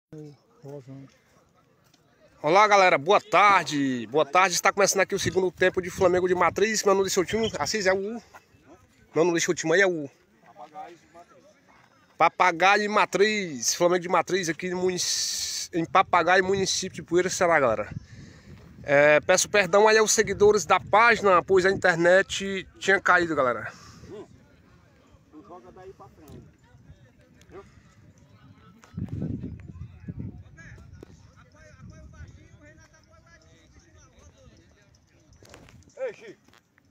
Olá galera, boa tarde. Boa tarde, está começando aqui o segundo tempo de Flamengo de Matriz. Meu nome desse time, Assis é o U. Meu nome desse time aí é o Papagaio de Matriz. Flamengo de Matriz aqui em Papagaio, município de Poeira, Ceará, galera. Peço perdão aí aos seguidores da página, pois a internet tinha caído, galera. Tu joga daí pra frente. Viu? Ei, Chico.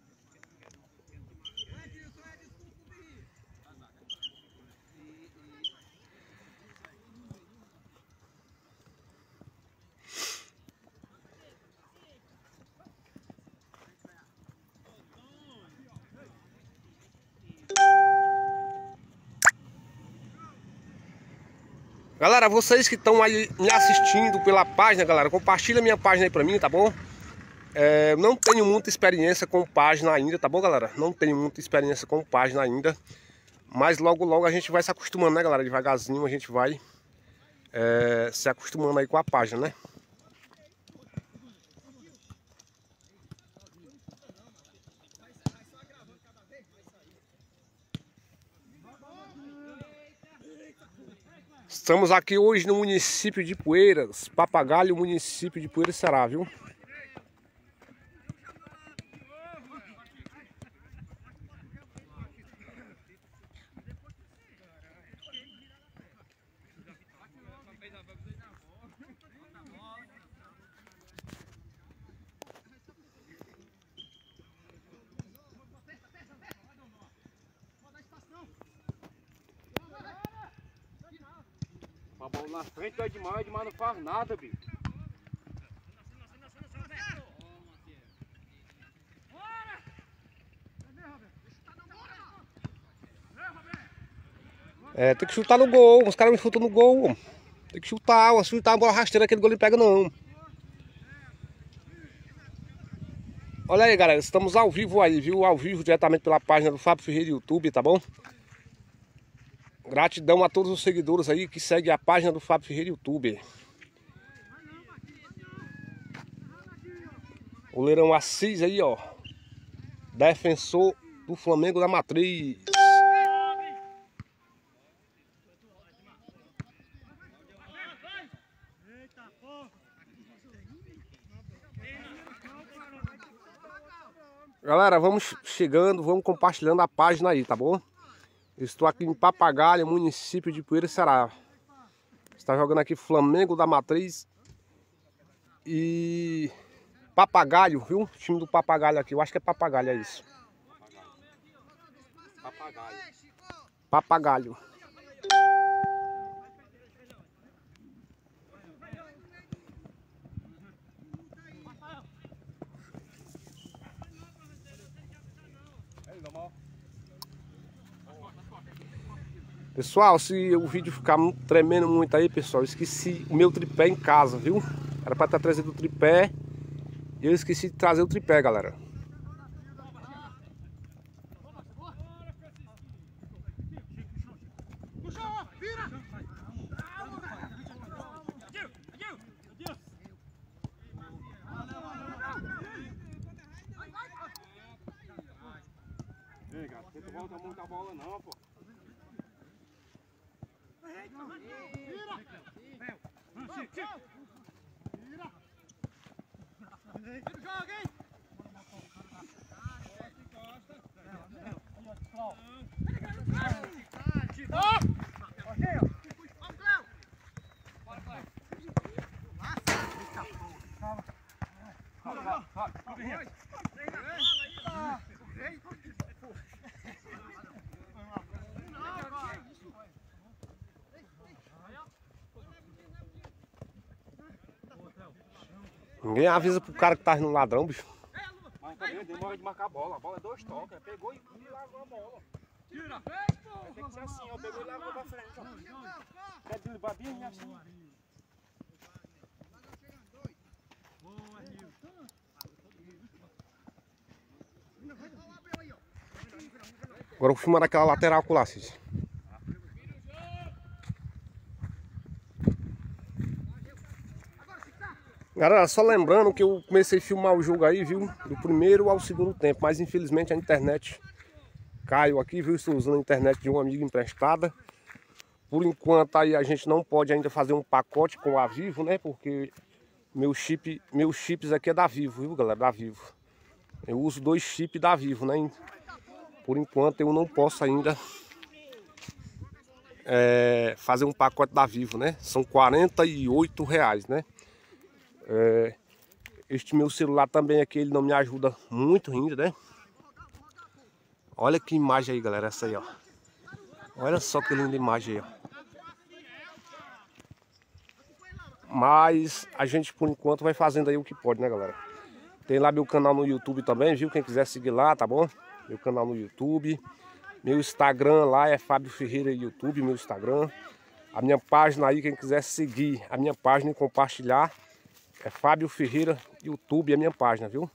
Galera, vocês que estão aí me assistindo pela página, galera, compartilha minha página aí pra mim, tá bom? Não tenho muita experiência com página ainda, tá bom, galera? Não tenho muita experiência com página ainda. Mas logo logo a gente vai se acostumando, né, galera? Devagarzinho a gente vai se acostumando aí com a página, né? Estamos aqui hoje no município de Poeiras, Papagaio, município de Poeiras, Ceará, viu? A bola na frente é demais não faz nada, bicho. Tem que chutar no gol, os caras me chutam no gol. Tem que chutar a bola rasteira, aquele gol não pega não. Olha aí, galera, estamos ao vivo aí, viu? Ao vivo, diretamente pela página do Fábio Ferreira YouTube, tá bom? Gratidão a todos os seguidores aí que seguem a página do Fábio Ferreira YouTube. O Leirão Assis aí, ó. Defensor do Flamengo da Matriz. Galera, vamos chegando, vamos compartilhando a página aí, tá bom? Eu estou aqui em Papagaio, município de Poeira, Ceará. Está jogando aqui Flamengo da Matriz e Papagaio, viu? O time do Papagaio aqui, eu acho que é Papagaio, é isso. Papagaio. Papagaio. Pessoal, se o vídeo ficar tremendo muito aí, pessoal, eu esqueci o meu tripé em casa, viu? Era pra estar trazendo o tripé e eu esqueci de trazer o tripé, galera. Ei, gato, você não volta muito a bola não, pô. Ninguém avisa pro cara que tá no ladrão, bicho. Mas também demora de marcar a bola é 2 toques. Pegou e largou a bola. Tira! Tem que ser assim, ó. Pegou e largou pra frente, ó. Quer derrubar bem assim. Agora eu vou filmar naquela lateral com o Assis. Galera, só lembrando que eu comecei a filmar o jogo aí, viu? Do primeiro ao segundo tempo, mas infelizmente a internet caiu aqui, viu? Estou usando a internet de um amigo emprestada. Por enquanto aí a gente não pode ainda fazer um pacote com a Vivo, né? Porque meus chips aqui é da Vivo, viu, galera? Da Vivo. Eu uso 2 chips da Vivo, né? Por enquanto eu não posso ainda fazer um pacote da Vivo, né? São R$48, né? Este meu celular também aqui, ele não me ajuda muito ainda, né? Olha que imagem aí, galera, essa aí, ó. Olha só que linda imagem aí, ó. Mas a gente, por enquanto, vai fazendo aí o que pode, né, galera? Tem lá meu canal no YouTube também, viu? Quem quiser seguir lá, tá bom? Meu canal no YouTube. Meu Instagram lá é Fábio Ferreira YouTube, meu Instagram. A minha página aí, quem quiser seguir a minha página e compartilhar, é Fábio Ferreira YouTube, é a minha página, viu?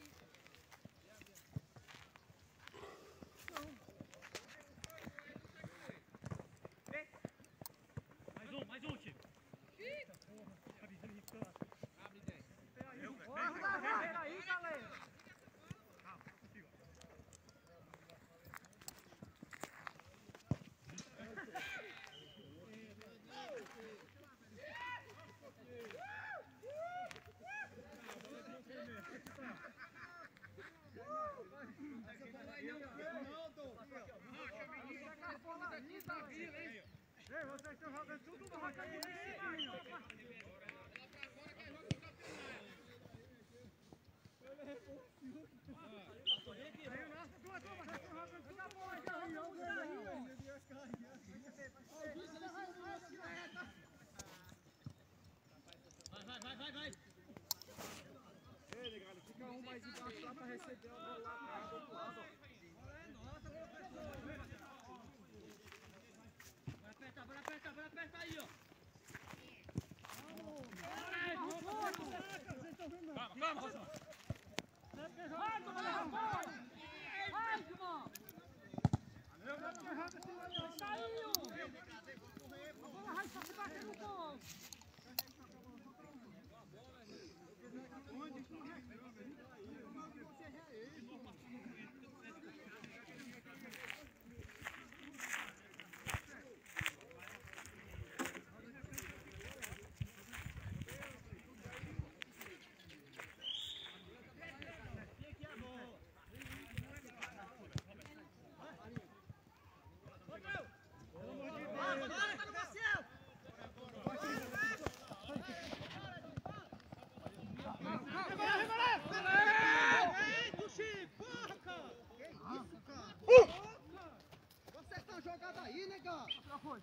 Mais um, Chico. Aí, galera. Vocês estão jogando tudo no roca de cima, vai. Ei, negado, fica um mais embaixo lá pra receber a bola lá do outro lado. Aperta aí, ó. Calma. Vocês estão jogando aí, negão? Já foi.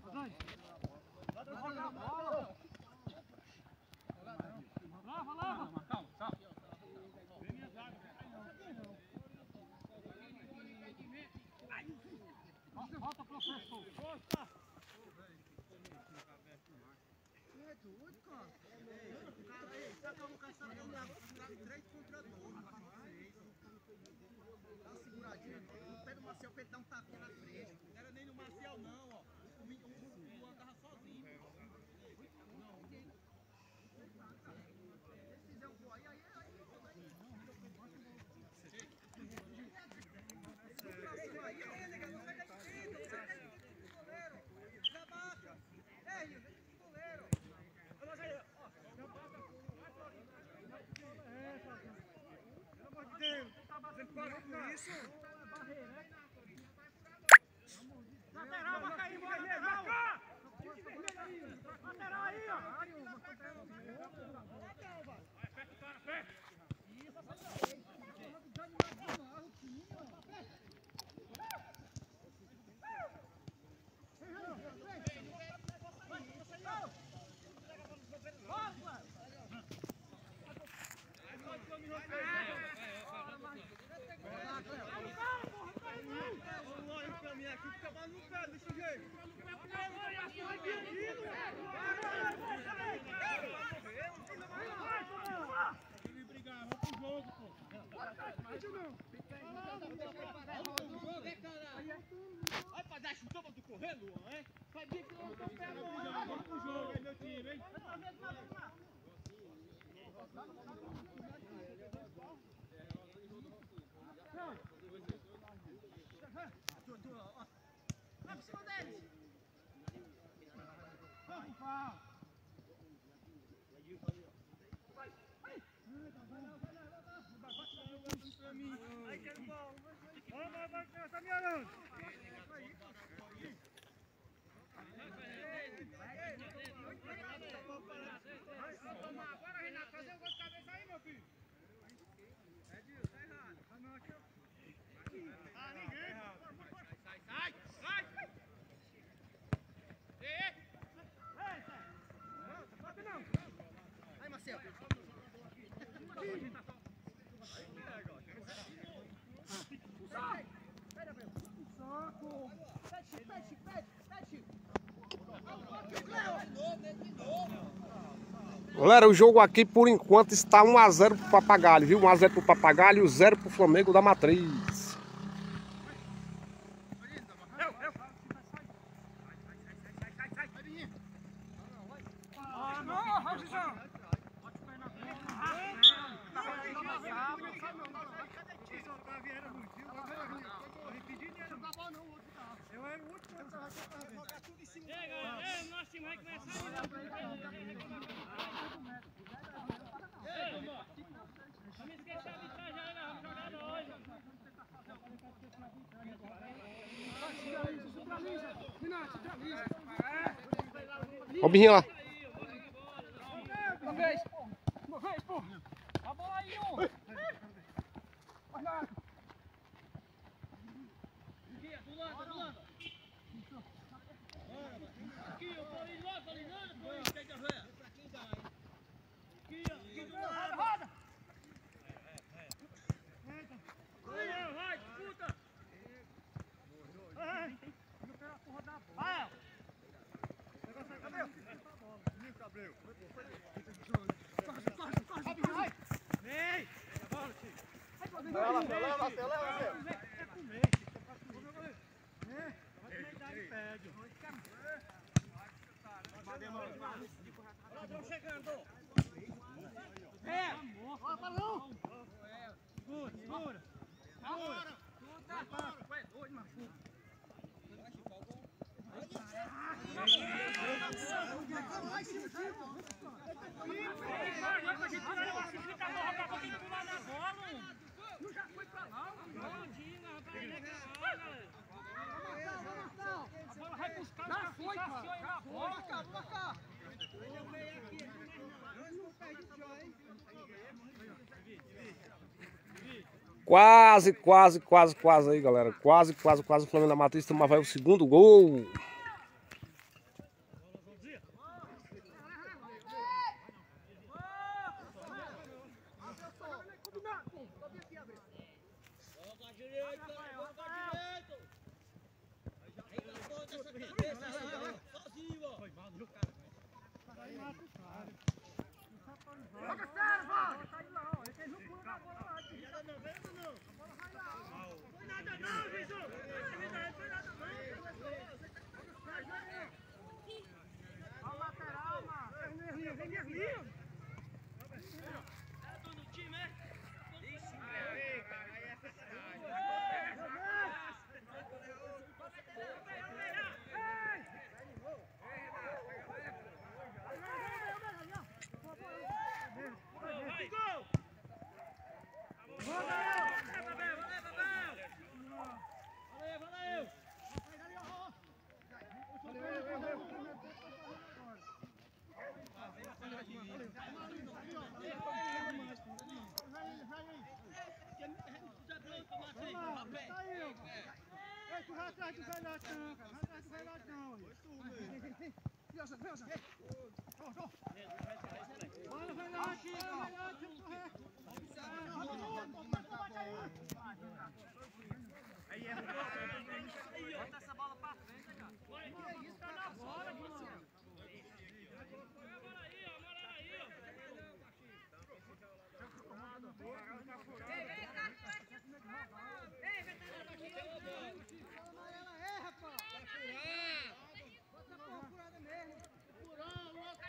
Lava. Calma. Volta, professor. Força. É doido, cara. Ei, tá com o caçador de 3 contra 2. Dá uma seguradinha. No pé do Marcial pra ele dar um tapinha na frente. Não era nem no Marcial, não, ó. O Luan tava sozinho. Se fizer um gol aí. Isso! Lateral, marca aí, lateral! Lateral aí, ó! Vai, aperta o cara, aperta! Vai pra dar chutão pra tu correr, Luan, hein? Vai vir que eu não tô pegando. Vamos pro jogo aí, meu time, hein? Galera, o jogo aqui por enquanto está 1 a 0 pro Papagaio, viu? 1 a 0 pro Papagaio e 0 pro Flamengo da Matriz. Ó o Birrinho lá. Uma vez, pô. A bola aí, ó. Vai lá. Aqui, do lado. Aqui, ó, Paulinho, lá, Paulinho, quer que eu veja? Aqui, do lado. Roda. Vai, disputa. Ai, eu quero a porra da bola. Vai, Gabriel. Corre. Vem! Bola, tio. Leva. É comer. Pede. Ladrão chegando. Ó, balão. Segura. Agora. Ué, doido, machuca. Quase aí, galera. Quase o Flamengo da Matriz vai o segundo gol. Bota essa bola pra frente, cara. Que isso, tá na bola, mano. Furão,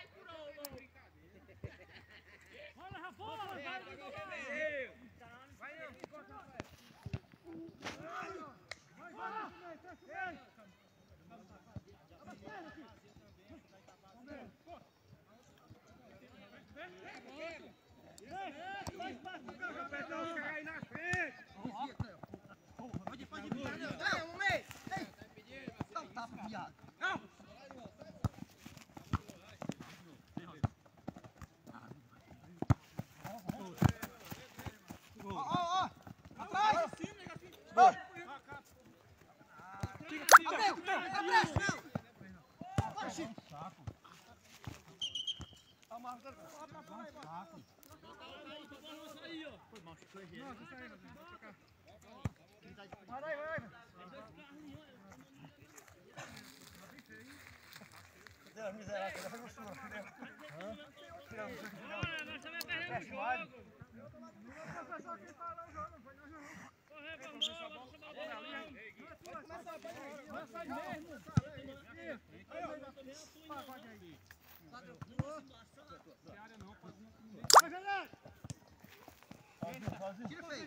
Tira feio.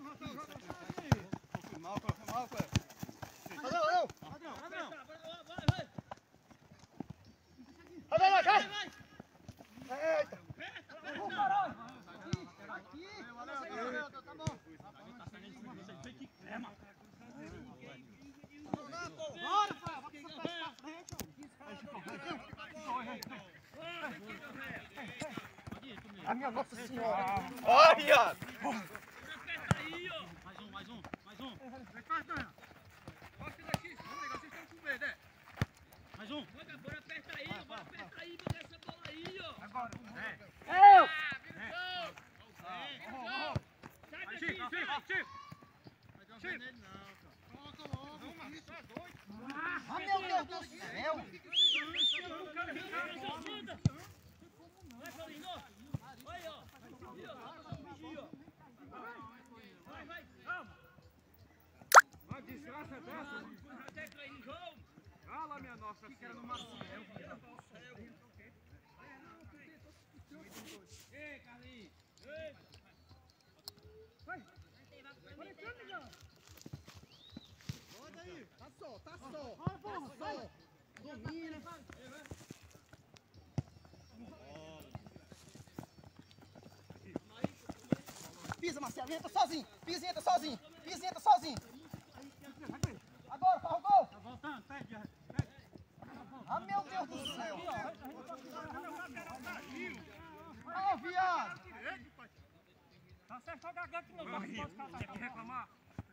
Foi mal, a minha Nossa Senhora! Olha! Aperta aí, ó! Mais um! Pode tirar X, vamos ligar, vocês estão com medo, é? Mais um! Bora, aperta aí, bota essa bola aí, ó! Agora! Eu! Sai daqui, Chico! Coloca logo! Não, mas você é doido! Ah, meu Deus do céu! Vai, Paulinho! Aí, ó! Vai, calma! Uma desgraça dessa! Até cair no jogo! Cala, minha Nossa Senhora! No Marcel! Ei, Carlinhos! Ei! Vai! Vai entrando, Miguel! Roda aí! Tá só! Domina! Pisa, Marcelo, entra sozinho! Pisa, entra sozinho! Agora, faz o gol! Tá voltando, pede! Ah, meu Deus do céu! Ah, viado! Tá certo, só garganta não pode ficar. Tem que reclamar.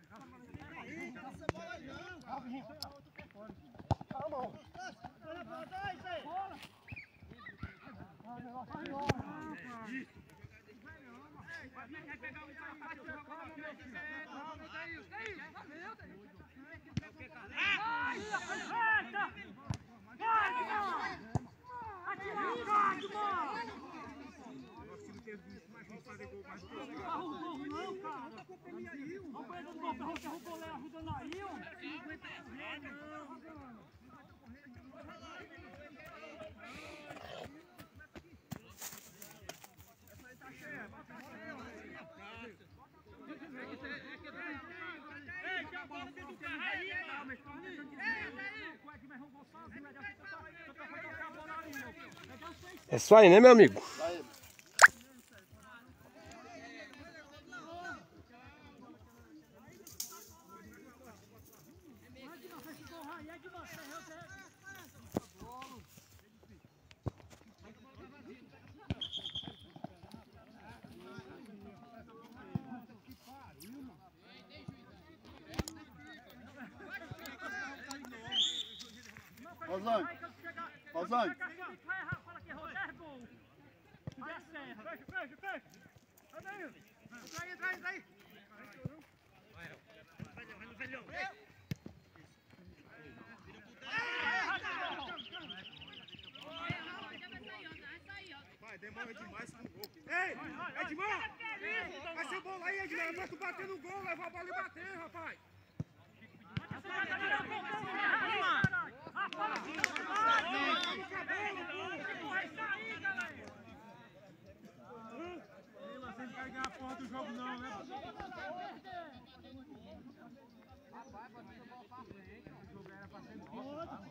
Calma! Vai pegar um É isso aí, né, meu amigo? Rosane! Fala que errou 10 gols. Fecha. Entra aí. Vai no velhão. Vai, demora demais com o gol. Ei, Edmar! Vai ser bola aí, Edmar. Vai tu bater no gol, levar a bola e bater, rapaz. Você não quer ganhar a porra do jogo não, né? O jogo era pra ser bom.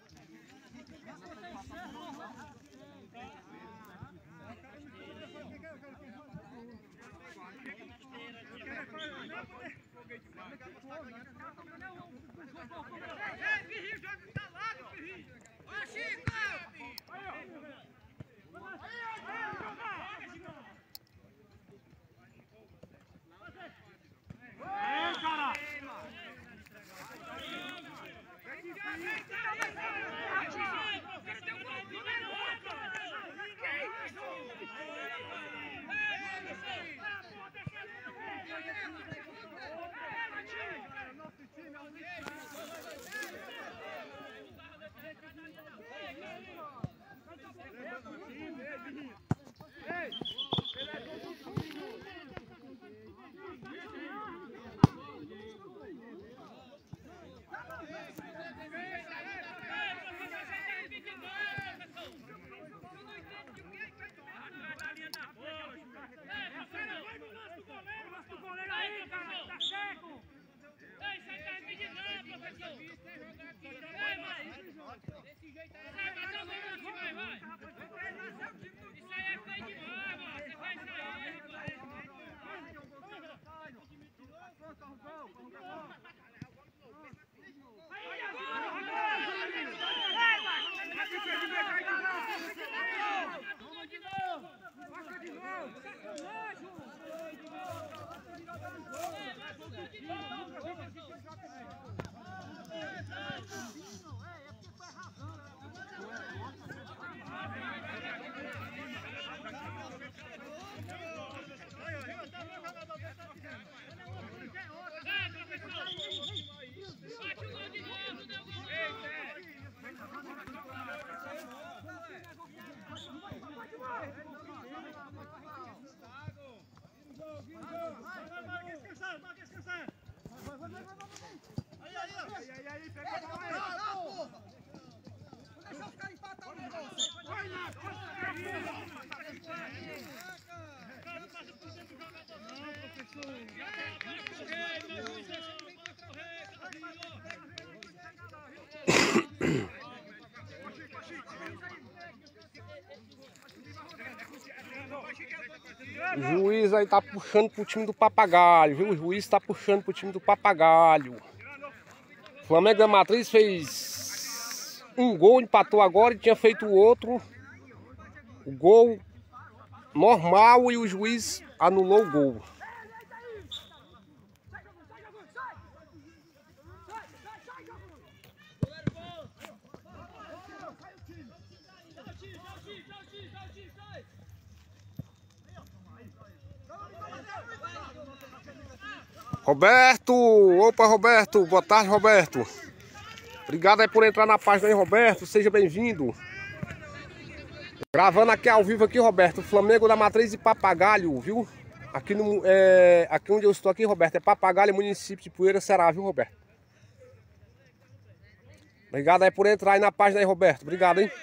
Ei, Pirrinho, joga instalado, Pirrinho! Ó, Chico! Ei, cara! O juiz aí tá puxando pro time do Papagaio, viu? O juiz tá puxando pro time do Papagaio. O Flamengo da Matriz fez um gol, empatou agora e tinha feito o outro. O gol normal e o juiz anulou o gol. Roberto, opa Roberto, boa tarde Roberto. Obrigado aí por entrar na página aí Roberto, seja bem-vindo. Gravando aqui ao vivo aqui Roberto, Flamengo da Matriz e Papagaio, viu? Aqui, aqui onde eu estou aqui Roberto, é Papagaio, município de Poeira, Ceará, viu Roberto? Obrigado aí por entrar aí na página aí Roberto, obrigado hein.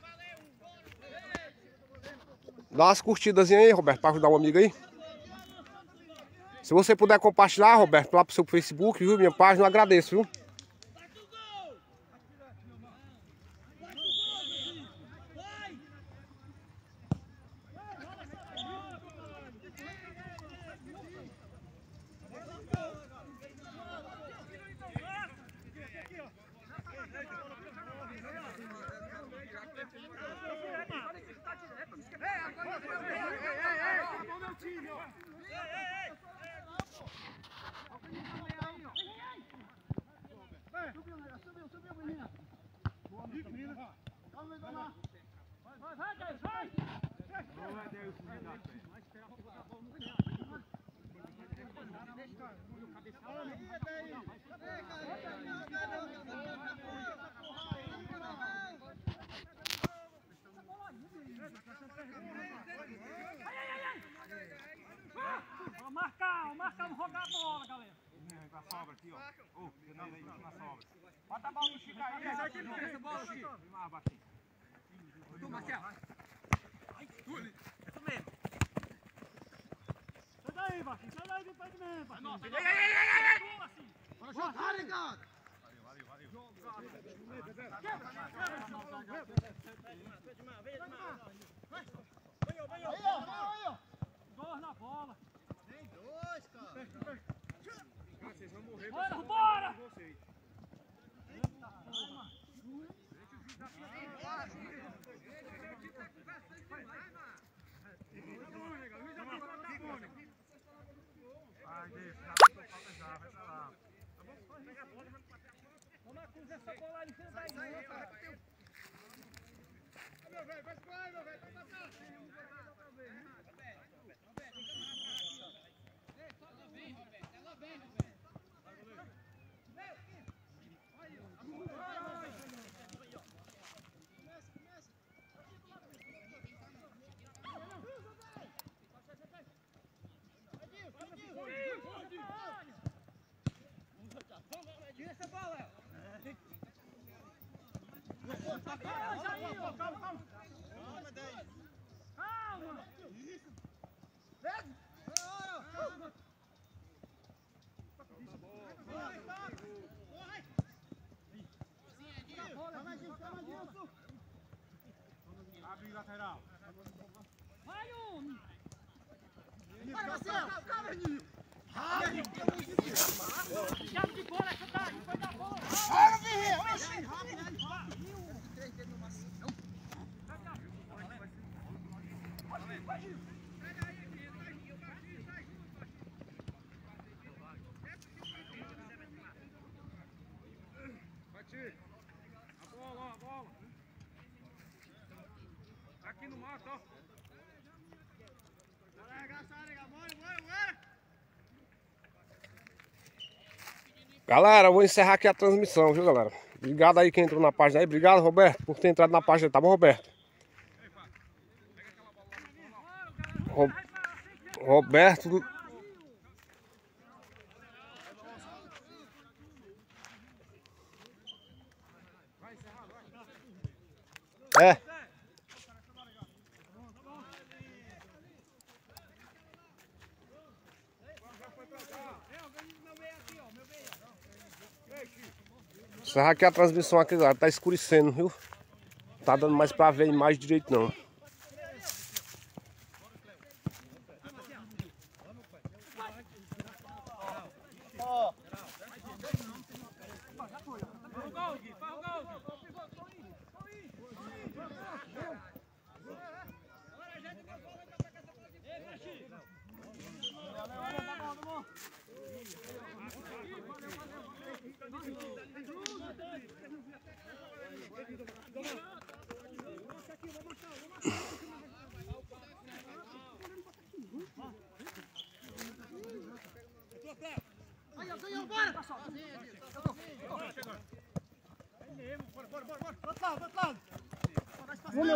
Dá umas curtidas aí Roberto, para ajudar um amigo aí. Se você puder compartilhar, Roberto, lá pro seu Facebook, viu? Minha página, eu agradeço, viu? Marcar, não rogar a bola, galera. Na sobra aqui, ó. Na sobra. Bota a bola no Chico aí. Essa bola, Chico. Mais baixinho. Tu, Marcelo. Isso mesmo. Sai daí, Baixinho. Sai daí do pé de mesmo, Baixinho. Bora jogar, ligado. Dois na bola. Tem dois, cara. Vocês vão morrer. Bora! Vai, deixa. Falta já, vai pra lá. Vamos cruzar essa bola ali, senta aí. Vai, meu velho, vai pro ar, meu velho. Vai passar. Tira essa bola! Calma! Isso! Abre lateral. Vai, homem! Vai, Marcelo! Calma, Nil! Chave de bola, essa daí! Vai dar bola! Bora, Guerreiro! A bola! Aqui no mato, ó! Galera, eu vou encerrar aqui a transmissão, viu galera? Obrigado aí quem entrou na página aí. Obrigado, Roberto, por ter entrado na página, tá bom, Roberto? Roberto... É. Encerrar aqui a transmissão aqui, galera. Tá escurecendo, viu? Tá dando mais pra ver a imagem direito não.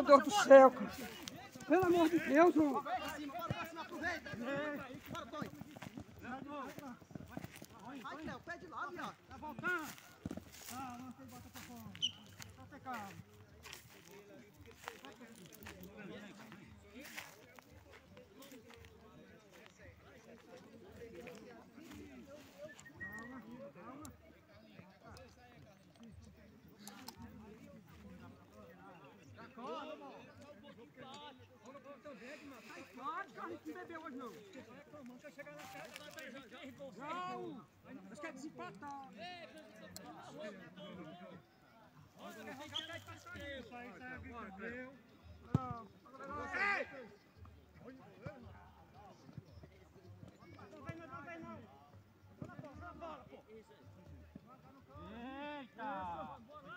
meu Deus do céu, cara. Pelo amor de Deus, João. Bora pra cima, aproveita. Bora, Toy. Vai, Cléo, pé de lado, viado. Tá voltando. Ah, não sei, bota pra fora. Só ter calma. Não! Acho que é desempatar. Isso aí, viu? Não. Não vem não. Joga a bola, pô. Eita!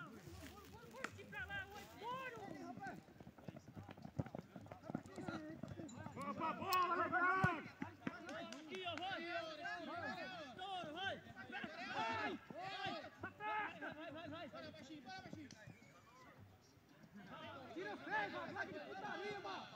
Vamos pra bola, legal! Aqui, ó, vai! Vai! Vai, baixinho! Tira feio, vai de putaria, mano!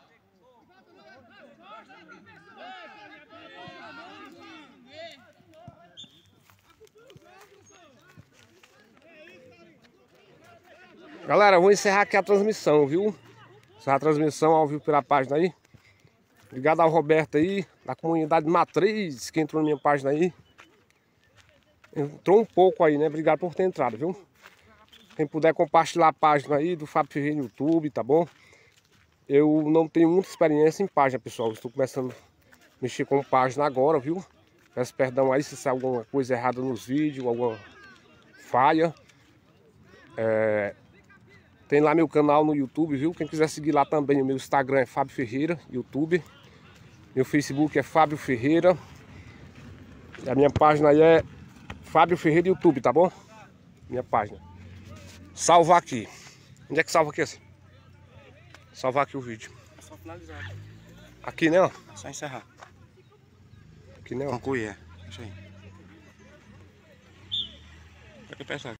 Galera, vou encerrar aqui a transmissão, viu? Encerrar a transmissão ao vivo pela página aí. Obrigado ao Roberto aí, da comunidade Matriz, que entrou na minha página aí. Entrou um pouco aí, né? Obrigado por ter entrado, viu? Quem puder compartilhar a página aí do Fábio Ferreira no YouTube, tá bom? Eu não tenho muita experiência em página, pessoal. Estou começando a mexer com página agora, viu? Peço perdão aí se sai alguma coisa errada nos vídeos, alguma falha. Tem lá meu canal no YouTube, viu? Quem quiser seguir lá também, o meu Instagram é Fábio Ferreira, YouTube. Meu Facebook é Fábio Ferreira. E a minha página aí é Fábio Ferreira YouTube, tá bom? Minha página. Salvar aqui. Onde é que salva aqui assim? Salvar aqui o vídeo. É só finalizar. Aqui, né? Ó. É só encerrar. Aqui, né? Ó. Concluir, é. Isso aí. Pode pensar.